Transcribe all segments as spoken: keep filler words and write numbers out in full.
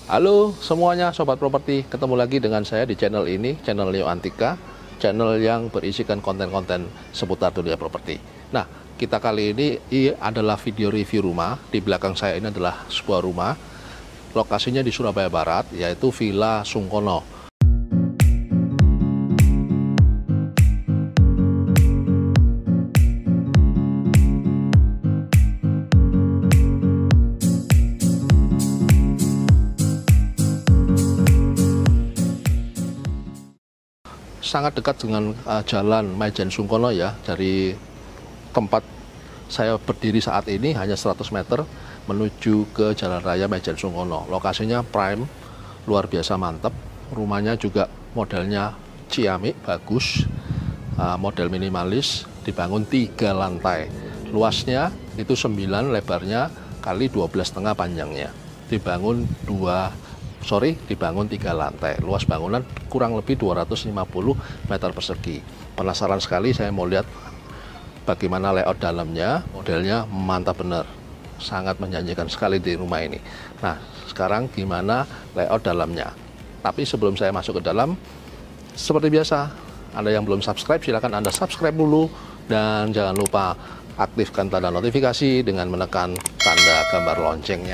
Halo semuanya Sobat Properti, ketemu lagi dengan saya di channel ini, channel Leo Antika, channel yang berisikan konten-konten seputar dunia properti. Nah, kita kali ini, ini adalah video review rumah. Di belakang saya ini adalah sebuah rumah, lokasinya di Surabaya Barat, yaitu Villa Sungkono. Sangat dekat dengan uh, jalan Maijen Sungkono ya. Dari tempat saya berdiri saat ini hanya seratus meter menuju ke jalan raya Maijen Sungkono. Lokasinya prime, luar biasa mantap. Rumahnya juga modelnya ciamik, bagus, uh, model minimalis, dibangun tiga lantai. Luasnya itu sembilan, lebarnya kali dua belas setengah panjangnya. Dibangun dua sorry dibangun tiga lantai. Luas bangunan kurang lebih dua ratus lima puluh meter persegi. Penasaran sekali saya mau lihat bagaimana layout dalamnya. Modelnya mantap bener, sangat menjanjikan sekali di rumah ini. Nah, sekarang gimana layout dalamnya. Tapi sebelum saya masuk ke dalam, seperti biasa, Anda yang belum subscribe silakan Anda subscribe dulu, dan jangan lupa aktifkan tanda notifikasi dengan menekan tanda gambar loncengnya.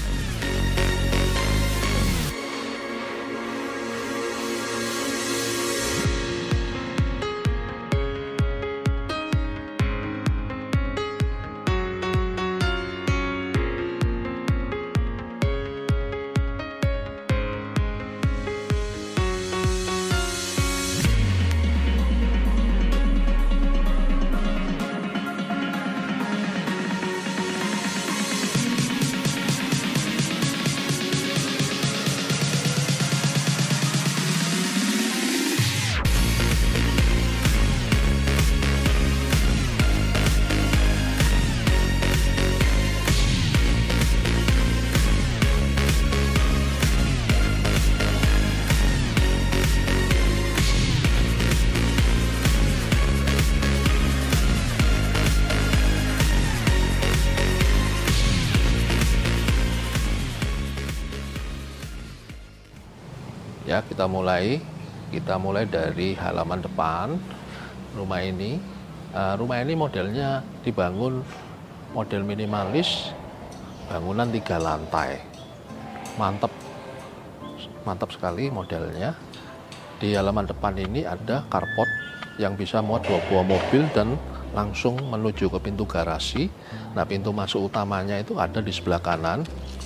Ya, kita mulai kita mulai dari halaman depan rumah ini. Uh, rumah ini modelnya dibangun model minimalis, bangunan tiga lantai, mantap mantap sekali modelnya. Di halaman depan ini ada carport yang bisa muat dua buah mobil dan langsung menuju ke pintu garasi. Nah, pintu masuk utamanya itu ada di sebelah kanan.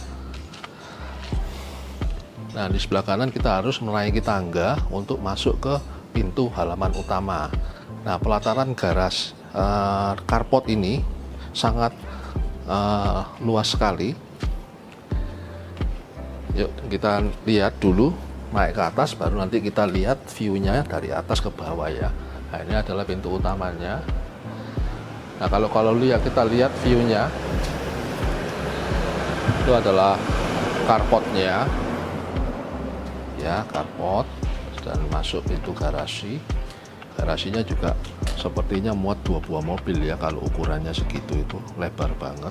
Nah, di sebelah kanan kita harus menaiki tangga untuk masuk ke pintu halaman utama. Nah, pelataran garas uh, carport ini sangat uh, luas sekali. Yuk kita lihat dulu, naik ke atas, baru nanti kita lihat view-nya dari atas ke bawah ya. Nah, ini adalah pintu utamanya. Nah, kalau kalau lihat kita lihat view-nya, itu adalah carportnya. Ya, carport, dan masuk pintu garasi. Garasinya juga sepertinya muat dua buah mobil ya, kalau ukurannya segitu, itu lebar banget.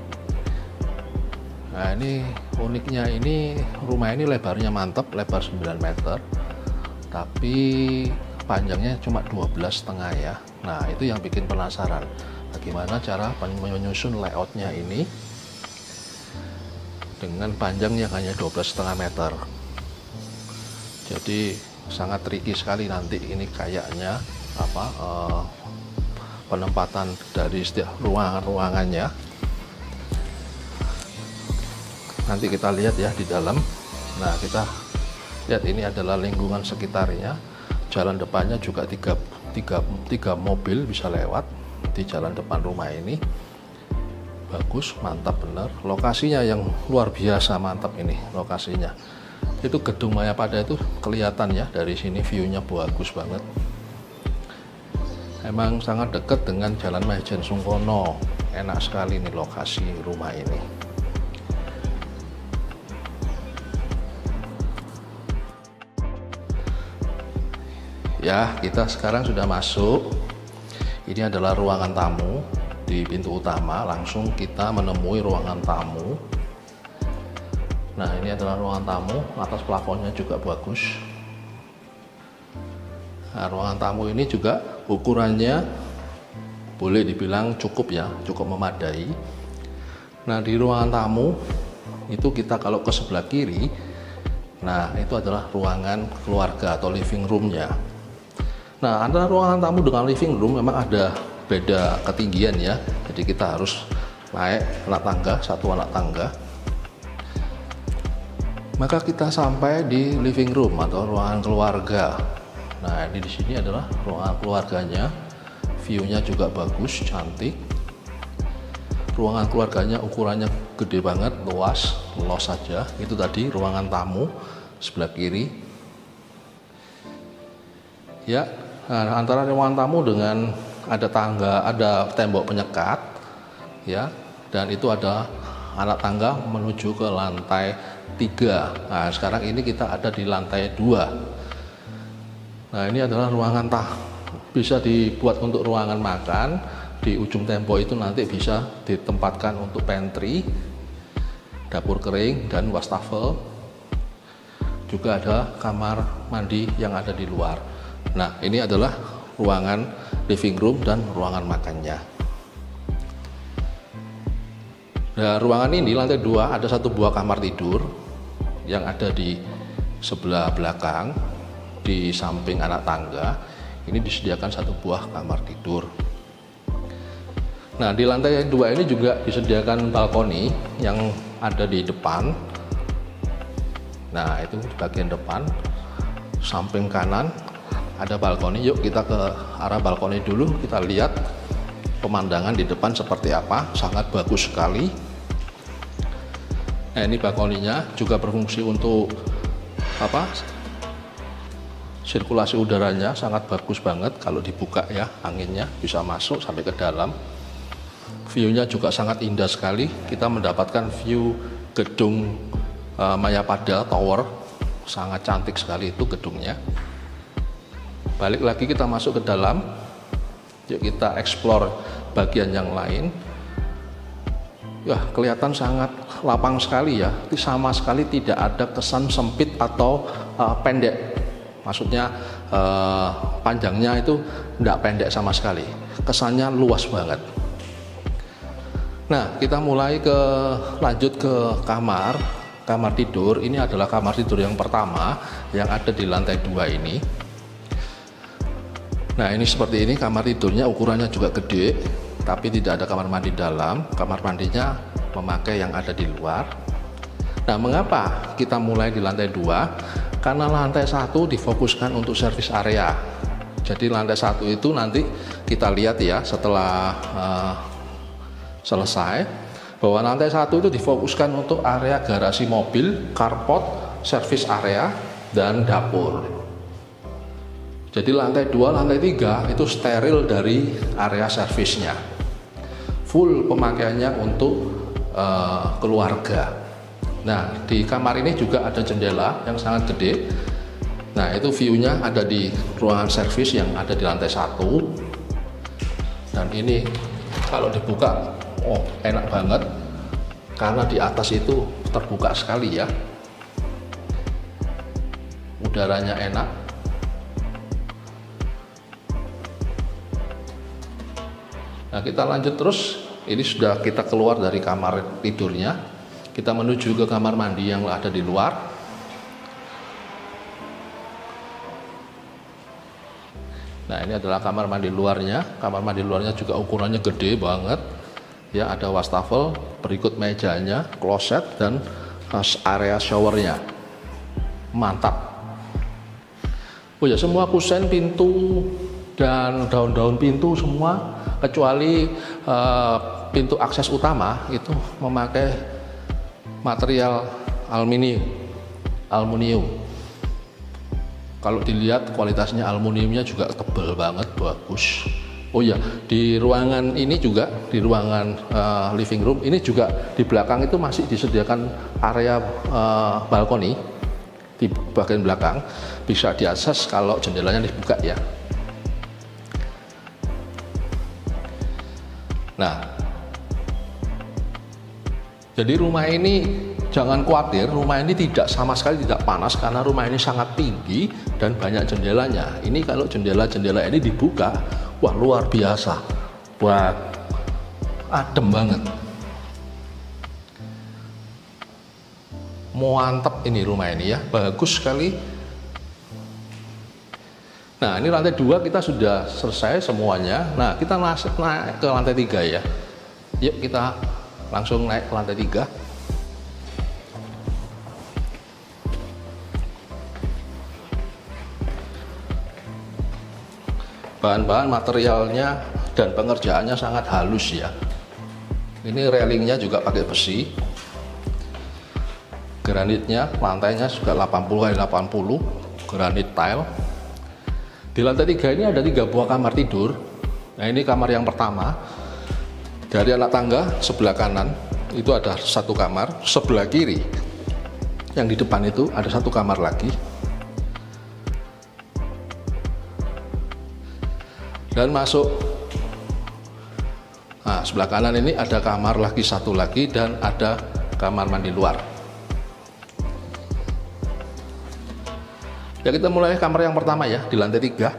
Nah, ini uniknya, ini rumah ini lebarnya mantap, lebar sembilan meter, tapi panjangnya cuma dua belas setengah ya. Nah, itu yang bikin penasaran bagaimana cara menyusun layoutnya ini dengan panjang yang hanya dua belas setengah meter. Jadi sangat tricky sekali nanti ini kayaknya apa eh, penempatan dari setiap ruangan-ruangannya. Nanti kita lihat ya di dalam. Nah, kita lihat ini adalah lingkungan sekitarnya. Jalan depannya juga tiga, tiga, tiga mobil bisa lewat di jalan depan rumah ini. Bagus, mantap bener. Lokasinya yang luar biasa mantap ini lokasinya. Itu gedung Mayapada itu kelihatan ya dari sini, view-nya bagus banget. Emang sangat dekat dengan jalan Maijen Sungkono. Enak sekali nih lokasi rumah ini. Ya, kita sekarang sudah masuk. Ini adalah ruangan tamu. Di pintu utama langsung kita menemui ruangan tamu. Nah, ini adalah ruangan tamu, atas plafonnya juga bagus. Nah, ruangan tamu ini juga ukurannya boleh dibilang cukup ya, cukup memadai. Nah, di ruangan tamu itu kita kalau ke sebelah kiri, nah itu adalah ruangan keluarga atau living roomnya. Nah, antara ruangan tamu dengan living room memang ada beda ketinggian ya, jadi kita harus naik anak tangga, satu anak tangga. Maka kita sampai di living room atau ruangan keluarga. Nah, ini di sini adalah ruangan keluarganya, view-nya juga bagus, cantik. Ruangan keluarganya ukurannya gede banget, luas, los saja. Itu tadi ruangan tamu sebelah kiri. Ya, nah, antara ruangan tamu dengan ada tangga, ada tembok penyekat, ya, dan itu ada anak tangga menuju ke lantai tiga. Nah, sekarang ini kita ada di lantai dua. Nah, ini adalah ruangan tah, bisa dibuat untuk ruangan makan. Di ujung tembok itu nanti bisa ditempatkan untuk pantry, dapur kering, dan wastafel. Juga ada kamar mandi yang ada di luar. Nah, ini adalah ruangan living room dan ruangan makannya. Nah, ruangan ini lantai dua ada satu buah kamar tidur yang ada di sebelah belakang, di samping anak tangga. Ini disediakan satu buah kamar tidur. Nah, di lantai dua ini juga disediakan balkoni yang ada di depan. Nah, itu di bagian depan, samping kanan ada balkoni. Yuk kita ke arah balkoni dulu, kita lihat pemandangan di depan seperti apa. Sangat bagus sekali. Nah, ini balkoninya juga berfungsi untuk apa? Sirkulasi udaranya sangat bagus banget kalau dibuka ya, anginnya bisa masuk sampai ke dalam. View-nya juga sangat indah sekali. Kita mendapatkan view gedung uh, Mayapada Tower. Sangat cantik sekali itu gedungnya. Balik lagi kita masuk ke dalam. Yuk kita explore bagian yang lain. Ya, kelihatan sangat lapang sekali ya. Sama sekali tidak ada kesan sempit atau uh, pendek. Maksudnya uh, panjangnya itu tidak pendek sama sekali. Kesannya luas banget. Nah, kita mulai ke lanjut ke kamar kamar tidur. Ini adalah kamar tidur yang pertama yang ada di lantai dua ini. Nah, ini seperti ini kamar tidurnya, ukurannya juga gede, tapi tidak ada kamar mandi dalam. Kamar mandinya memakai yang ada di luar. Nah, mengapa kita mulai di lantai dua? Karena lantai satu difokuskan untuk service area. Jadi lantai satu itu nanti kita lihat ya setelah uh, selesai, bahwa lantai satu itu difokuskan untuk area garasi mobil, carport, service area, dan dapur. Jadi lantai dua, lantai tiga itu steril dari area servisnya. Full pemakaiannya untuk uh, keluarga. Nah, di kamar ini juga ada jendela yang sangat gede. Nah, itu view-nya ada di ruangan servis yang ada di lantai satu. Dan ini kalau dibuka, oh enak banget. Karena di atas itu terbuka sekali ya. Udaranya enak. Nah, kita lanjut terus. Ini sudah kita keluar dari kamar tidurnya. Kita menuju ke kamar mandi yang ada di luar. Nah, ini adalah kamar mandi luarnya. Kamar mandi luarnya juga ukurannya gede banget. Ya, ada wastafel, berikut mejanya, kloset, dan area showernya. Mantap. Oh ya, semua kusen, pintu, dan daun-daun pintu semua, kecuali uh, pintu akses utama itu memakai material aluminium. Aluminium. Kalau dilihat kualitasnya aluminiumnya juga tebal banget, bagus. Oh ya, di ruangan ini juga, di ruangan uh, living room ini juga di belakang itu masih disediakan area uh, balkoni di bagian belakang, bisa diakses kalau jendelanya dibuka ya. Nah, jadi rumah ini jangan khawatir, rumah ini tidak sama sekali tidak panas karena rumah ini sangat tinggi dan banyak jendelanya. Ini kalau jendela-jendela ini dibuka, wah luar biasa, wah adem banget. Mantap ini rumah ini ya, bagus sekali. Nah ini lantai dua kita sudah selesai semuanya. Nah kita masuk naik ke lantai tiga ya. Yuk kita langsung naik ke lantai tiga. Bahan-bahan materialnya dan pengerjaannya sangat halus ya. Ini railingnya juga pakai besi. Granitnya, lantainya juga delapan puluh kali delapan puluh granit tile. Di lantai tiga ini ada tiga buah kamar tidur. Nah ini kamar yang pertama. Dari anak tangga sebelah kanan itu ada satu kamar, sebelah kiri yang di depan itu ada satu kamar lagi. Dan masuk, nah sebelah kanan ini ada kamar lagi satu lagi dan ada kamar mandi luar. Ya kita mulai kamar yang pertama ya di lantai tiga.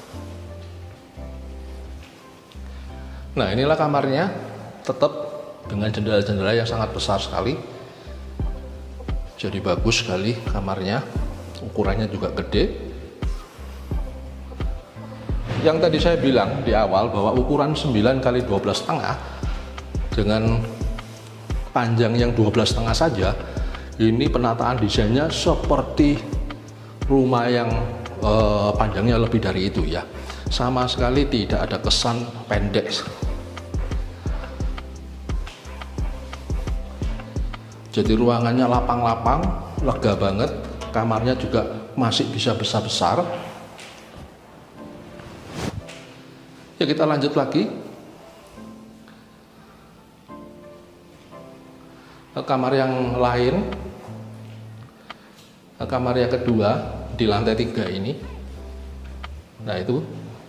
Nah inilah kamarnya, tetap dengan jendela-jendela yang sangat besar sekali. Jadi bagus sekali kamarnya, ukurannya juga gede. Yang tadi saya bilang di awal bahwa ukuran sembilan kali dua belas setengah dengan panjang yang dua belas setengah saja, ini penataan desainnya seperti rumah yang eh, panjangnya lebih dari itu ya. Sama sekali tidak ada kesan pendek. Jadi ruangannya lapang-lapang, lega banget. Kamarnya juga masih bisa besar-besar. Ya kita lanjut lagi ke kamar yang lain, ke kamar yang kedua di lantai tiga ini. Nah itu,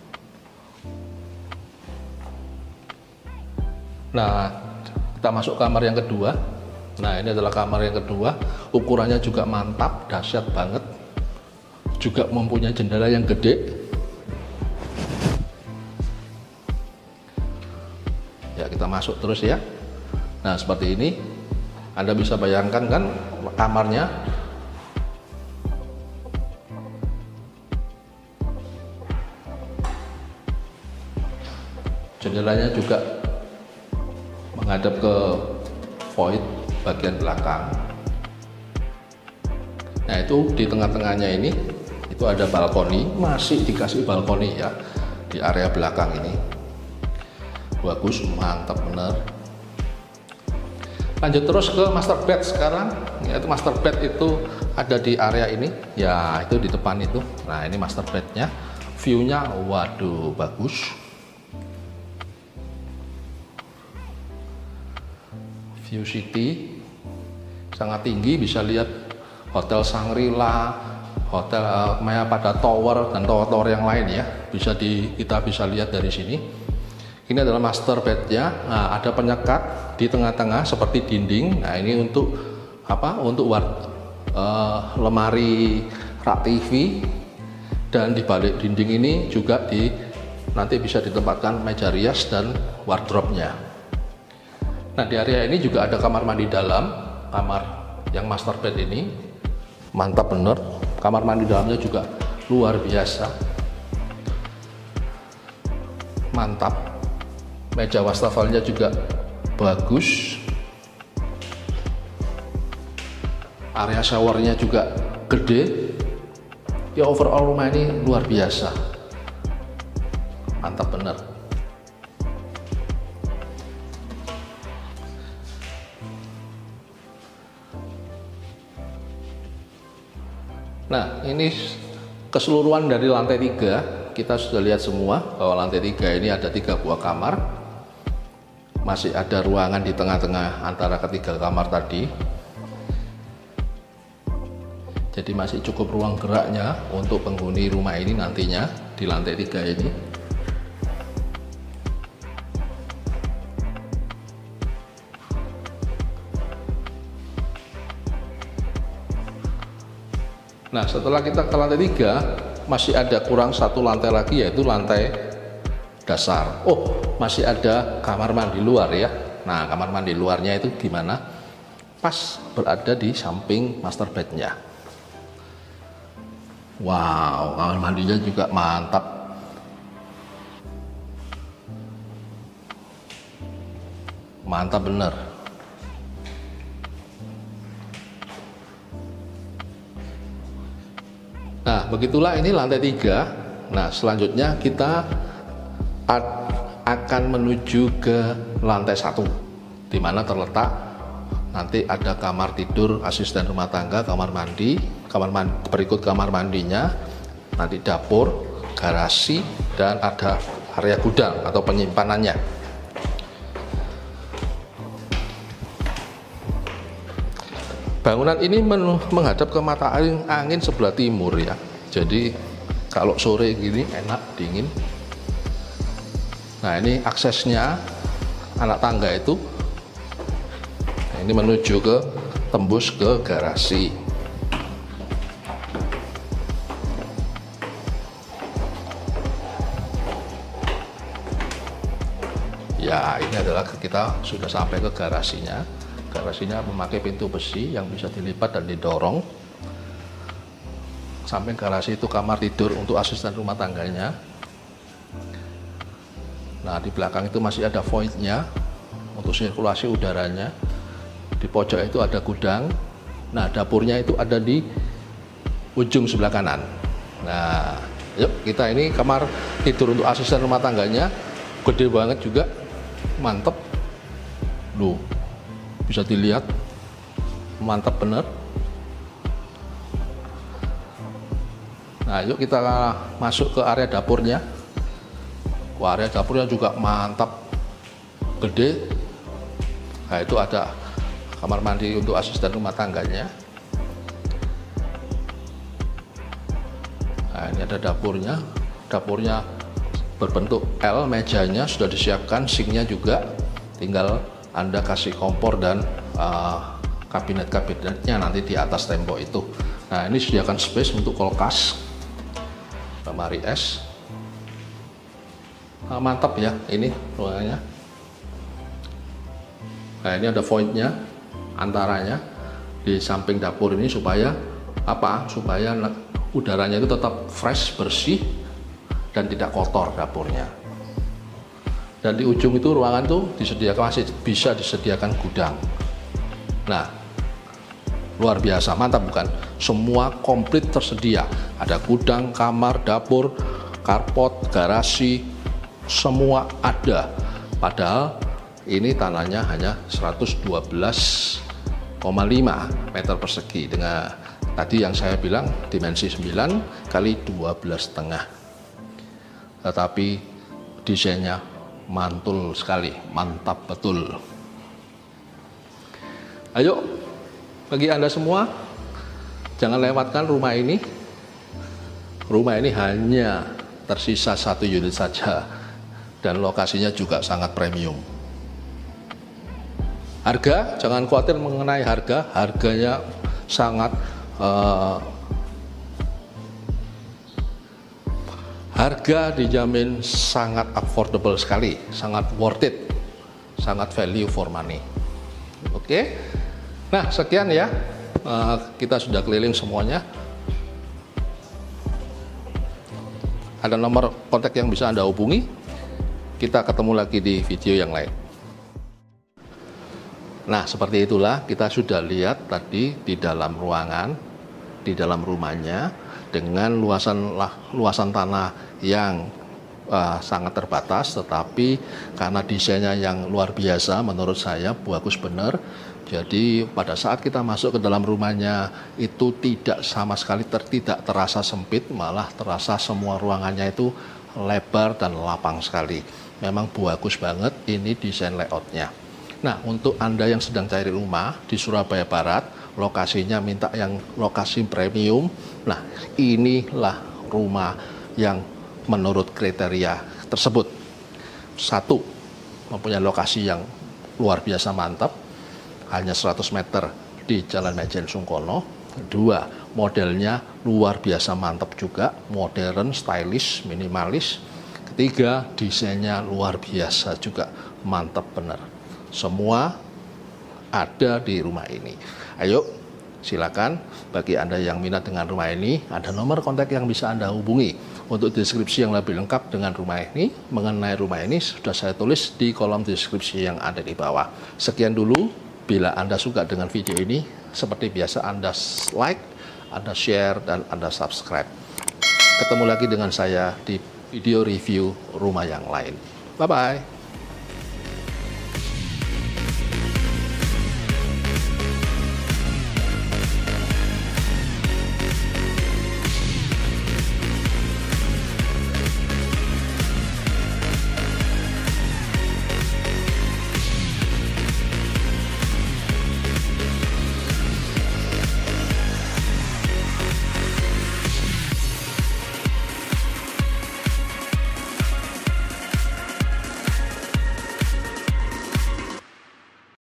nah kita masuk kamar yang kedua. Nah ini adalah kamar yang kedua, ukurannya juga mantap, dahsyat banget, juga mempunyai jendela yang gede. Ya kita masuk terus ya. Nah seperti ini, Anda bisa bayangkan kan kamarnya. Jendelanya juga menghadap ke void bagian belakang. Nah itu di tengah-tengahnya ini itu ada balkoni, masih dikasih balkoni ya di area belakang ini. Bagus, mantap bener. Lanjut terus ke master bed sekarang. Yaitu master bed itu ada di area ini ya, itu di depan itu. Nah ini master bednya, viewnya waduh bagus. View city sangat tinggi, bisa lihat Hotel Shangri-La, Hotel uh, Maya pada Tower dan tower-tower yang lain ya. Bisa di kita bisa lihat dari sini. Ini adalah master bednya. Nah, ada penyekat di tengah-tengah seperti dinding. Nah, ini untuk apa? Untuk ward, uh, lemari rak T V. Dan di balik dinding ini juga di nanti bisa ditempatkan meja rias dan wardrobe-nya. Nah, di area ini juga ada kamar mandi dalam. Kamar yang master bed ini mantap bener. Kamar mandi dalamnya juga luar biasa. Mantap. Meja wastafelnya juga bagus. Area showernya juga gede. Ya overall rumah ini luar biasa. Mantap bener. Nah ini keseluruhan dari lantai tiga. Kita sudah lihat semua bahwa lantai tiga ini ada tiga buah kamar. Masih ada ruangan di tengah-tengah antara ketiga kamar tadi. Jadi masih cukup ruang geraknya untuk penghuni rumah ini nantinya di lantai tiga ini. Nah, setelah kita ke lantai tiga, masih ada kurang satu lantai lagi, yaitu lantai dasar. Oh, masih ada kamar mandi luar ya. Nah, kamar mandi luarnya itu gimana? Pas berada di samping master bednya. Wow, kamar mandinya juga mantap. Mantap bener. Nah, begitulah ini lantai tiga. Nah, selanjutnya kita akan menuju ke lantai satu, di mana terletak nanti ada kamar tidur asisten rumah tangga, kamar mandi, kamar mandi berikut kamar mandinya, nanti dapur, garasi, dan ada area gudang atau penyimpanannya. Bangunan ini menghadap ke mata angin, angin sebelah timur ya. Jadi kalau sore gini enak, dingin. Nah, ini aksesnya anak tangga itu. Nah, ini menuju ke tembus ke garasi. Ya, ini adalah kita sudah sampai ke garasinya. Garasinya memakai pintu besi yang bisa dilipat dan didorong. Samping garasi itu kamar tidur untuk asisten rumah tangganya. Nah, di belakang itu masih ada void-nya untuk sirkulasi udaranya. Di pojok itu ada gudang. Nah, dapurnya itu ada di ujung sebelah kanan. Nah, yuk kita ini kamar tidur untuk asisten rumah tangganya. Gede banget juga, mantep. Loh, bisa dilihat, mantap bener. Nah, yuk kita masuk ke area dapurnya. Wah, area dapurnya juga mantap, gede. Nah, itu ada kamar mandi untuk asisten rumah tangganya. Nah, ini ada dapurnya. Dapurnya berbentuk L, mejanya sudah disiapkan, sinknya juga. Tinggal Anda kasih kompor dan uh, kabinet-kabinetnya nanti di atas tembok itu. Nah, ini sediakan space untuk kulkas, lemari es. Nah, mantap ya ini ruangannya. Nah, ini ada void-nya antaranya di samping dapur ini supaya apa? Supaya udaranya itu tetap fresh, bersih, dan tidak kotor dapurnya. Dan di ujung itu ruangan tuh disediakan, masih bisa disediakan gudang. Nah, luar biasa, mantap bukan? Semua komplit tersedia. Ada gudang, kamar, dapur, carport, garasi, semua ada. Padahal ini tanahnya hanya seratus dua belas koma lima meter persegi dengan tadi yang saya bilang dimensi sembilan kali dua belas setengah. Tetapi desainnya mantul sekali, mantap betul. Ayo, bagi Anda semua, jangan lewatkan rumah ini. Rumah ini hanya tersisa satu unit saja, dan lokasinya juga sangat premium. Harga, jangan khawatir mengenai harga, harganya sangat uh, harga dijamin sangat affordable sekali, sangat worth it, sangat value for money. Oke, nah sekian ya, uh, kita sudah keliling semuanya. Ada nomor kontak yang bisa Anda hubungi. Kita ketemu lagi di video yang lain. Nah, seperti itulah kita sudah lihat tadi di dalam ruangan, di dalam rumahnya, dengan luasan luasan tanah yang uh, sangat terbatas, tetapi karena desainnya yang luar biasa menurut saya bagus benar. Jadi pada saat kita masuk ke dalam rumahnya itu tidak sama sekali ter, tidak terasa sempit, malah terasa semua ruangannya itu lebar dan lapang sekali. Memang bagus banget ini desain layoutnya. Nah, untuk Anda yang sedang cari rumah di Surabaya Barat, lokasinya minta yang lokasi premium. Nah, inilah rumah yang menurut kriteria tersebut. Satu, mempunyai lokasi yang luar biasa mantap, hanya seratus meter di Jalan Maijen Sungkono. Dua, modelnya luar biasa mantap juga, modern, stylish, minimalis. Ketiga, desainnya luar biasa juga, mantap benar. Semua ada di rumah ini. Ayo, silakan bagi Anda yang minat dengan rumah ini, ada nomor kontak yang bisa Anda hubungi. Untuk deskripsi yang lebih lengkap dengan rumah ini, mengenai rumah ini sudah saya tulis di kolom deskripsi yang ada di bawah. Sekian dulu, bila Anda suka dengan video ini, seperti biasa Anda like, Anda share, dan Anda subscribe. Ketemu lagi dengan saya di video review rumah yang lain. Bye-bye.